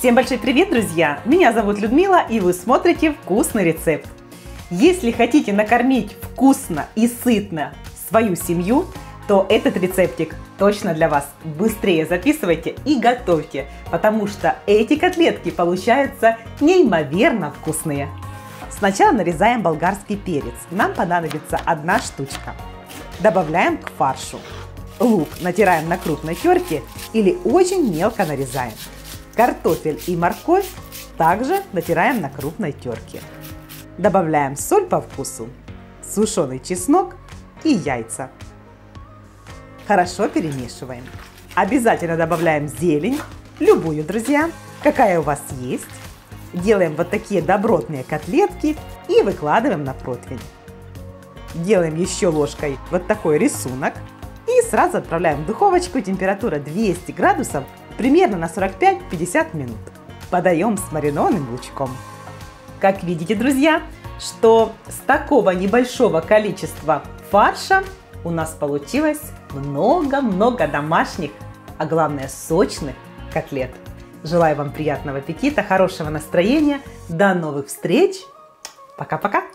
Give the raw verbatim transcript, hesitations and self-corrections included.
Всем большой привет, друзья! Меня зовут Людмила, и вы смотрите «Вкусный рецепт». Если хотите накормить вкусно и сытно свою семью, то этот рецептик точно для вас. Быстрее записывайте и готовьте, потому что эти котлетки получаются неимоверно вкусные. Сначала нарезаем болгарский перец. Нам понадобится одна штучка. Добавляем к фаршу. Лук натираем на крупной терке или очень мелко нарезаем. Картофель и морковь также натираем на крупной терке. Добавляем соль по вкусу, сушеный чеснок и яйца. Хорошо перемешиваем. Обязательно добавляем зелень, любую, друзья, какая у вас есть. Делаем вот такие добротные котлетки и выкладываем на противень. Делаем еще ложкой вот такой рисунок и сразу отправляем в духовочку, температура двести градусов, примерно на сорок пять — пятьдесят минут. Подаем с маринованным лучком. Как видите, друзья, что с такого небольшого количества фарша у нас получилось много-много домашних, а главное сочных котлет. Желаю вам приятного аппетита, хорошего настроения. До новых встреч. Пока-пока.